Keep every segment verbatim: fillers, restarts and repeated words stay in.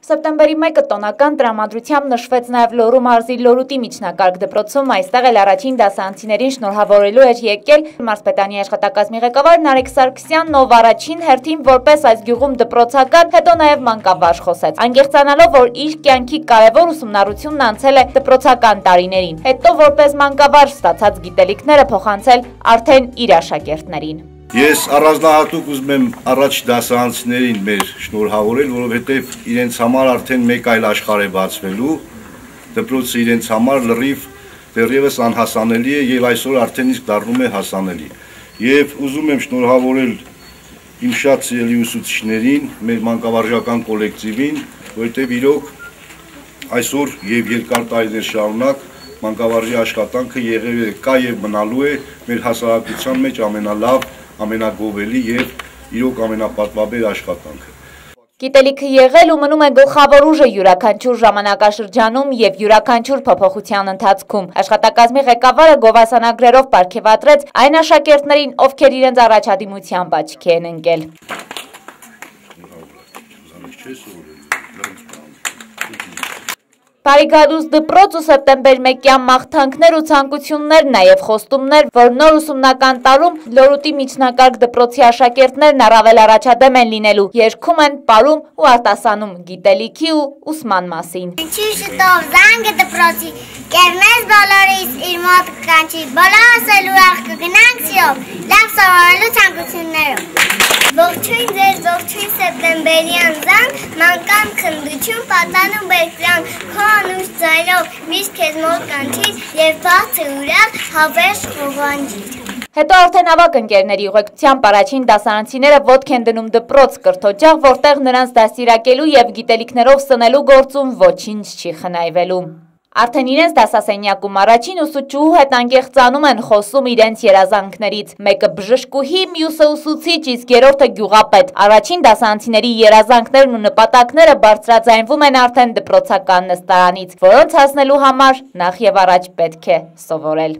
Սեպտեմբերի մեկը տոնական տրամադրությամբ նշվեց նաև Լոռու մարզի Լոռուտի միջնակարգ դպրոցում, այստեղ էլ առաջին դասարանցիներին շնորհավորելու էր եկել մարզպետանի աշխատակազմի ղեկավար Նարեկ Սարգսյանն, ով առաջին հերթին որպես այս գյուղում դպրոցական, հետո նաև մանկավարժ խոսեց, անկեղծանալով, որ իր կյանքի կարևոր ուսումնառությունն անցել է դպրոցական տարիներին, հետո որպես մանկավարժ ստացած գիտելիքները փոխանցել արդեն իր աշակերտներին։ Ես առանձնահատուկ ուզում եմ առաջ դասարանցիներին մեր շնորհավորել, որովհետև իրենց համար արդեն մեկ այլ աշխարհ է բացվելու, դպրոցը իրենց համար լրիվ դեռևս անհասանելի է եւ այսօր արդեն իսկ դառնում է հասանելի։ Եվ ուզում եմ շնորհավորել իմ շատ սիրելի ուսուցիչներին, մեր մանկավարժական կոլեկտիվին, որովհետև իրոք այսօր եւ երկար տարիներ շարունակ մանկավարժի աշխատանքը եղել է, կա եւ մնալու է մեր հասարակության մեջ ամենալավ, ամենագովելի եւ իրոք ամենապատվաբեր աշխատանքը։ Գիտելիքը եղել ու մնում է գլխավոր ուժը յուրաքանչյուր ժամանակաշրջանում եւ յուրաքանչյուր փոփոխության ընթացքում։ Աշխատակազմի ղեկավարը գովասանագրերով պարգևատրեց այն աշակերտներին, ովքեր իրենց առաջադիմությամբ աչքի են ընկել։ Բարիգադուս դպրոց ու սեպտեմբեր մեկյան մաղթանքներ ու ցանկություններ, նաև խոստումներ, որ նոր ուսումնական տարում Լոռուտի միջնակարգ դպրոցի աշակերտներն առավել առաջադեմ են լինելու, երգում են, պարում ու արտասանում գիտելիքի ու ուսման մասին։ Ինչի շտով զանգը դպրոցի կերնես բոլորիս իր մոտ կկանչի, բոլորս էլ ուրախ կգնանք սիրով, լավ սովորելու ցանկություններով։ Ողջույն ձեզ, ողջույն սեպտեմբերյան զանգ, մանկան խնդություն, պատանու բերքրան, քո անուշ ձայնով, միշտ քեզ մոտ կանչի և բացը ուրախ հավերժ խողանջի։ Հետո արդեն ավակ ընկերների ուղեկցությամբ առաջին դասարանցիները ոտք են դնում դպրոց կրթօջախ, որտեղ նրանց դաստիարակելու և գիտելիքներով սնելու գործում ոչինչ չի խնայվելու։ Արդեն իրենց դասասենյակում առաջին ուսուցչուհու հետ անկեղծանում են խոսում իրենց երազանքներից։ Մեկը բժշկուհի, մյուսը ուսուցիչ, իսկ երրորդը գյուղապետ։ Առաջին դասարանցիների երազանքներն ու նպատակները բարձրաձայնվում են արդեն դպրոցական նստարանից, որոնց հասնելու համար նախ եւ առաջ պետք է սովորել։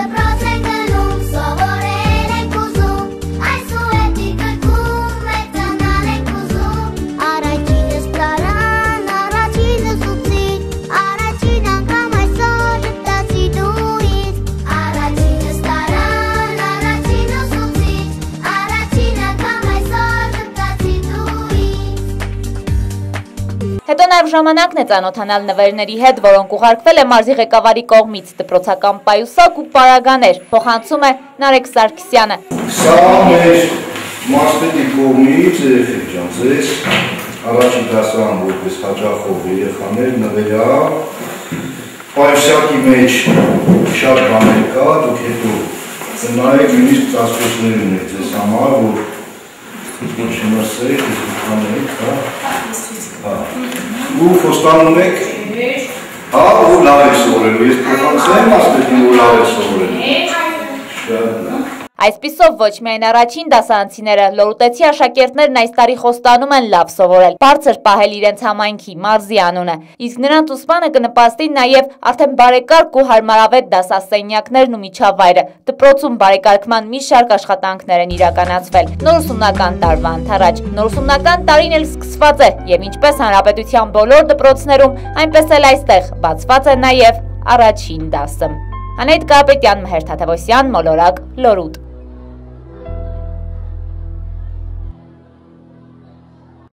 Հետո նաև ժամանակն է ծանոթանալ նվերների հետ, որոնք ուղարկվել է մարզի ղեկավարի կողմից, դպրոցական պայուսակ ու պարագաներ, փոխանցում է Նարեկ Սարգսյանը։ Սա մեր մարզպետի կողմից ձեզ առաջին դասարան որպես հաճախող երեխաներ նվերա, պայուսակի մեջ շատ բաներ կա, դուք հետո նայեք նույնիսկ ծածկոցներ ունեք ձեզ համար, որ չմրսեք, դուք հա, ու խոստանում եք, հա, ու լավ է սովորելու, ես փոխանցեմ ասպետին, որ լավ է սովորելու։ Այսպիսով ոչ միայն առաջին դասարանցիները, լոռուտեցի աշակերտներն այս տարի խոստանում են լավ սովորել, բարձր պահել իրենց համայնքի, մարզի անունը, իսկ նրանց ուսմանը կնպաստի նաև արդեն բարեկարգ ու հարմարավետ դասասենյակներն ու միջավայրը։ Դպրոցում բարեկարգման մի շարք աշխատանքներ են իրականացվել։ Նոր ուսումնական տարվա ընթരാճ, նոր ուսումնական տարին էլ սկսված է, եւ ինչպես հանրապետության բոլոր դպրոցներում, այնպես էլ այստեղ բացված է նաև առաջին դասը։ Անետ Կարապետյան, Մհեր Թադևոսյան, Մոլորակ, Լոռուտ։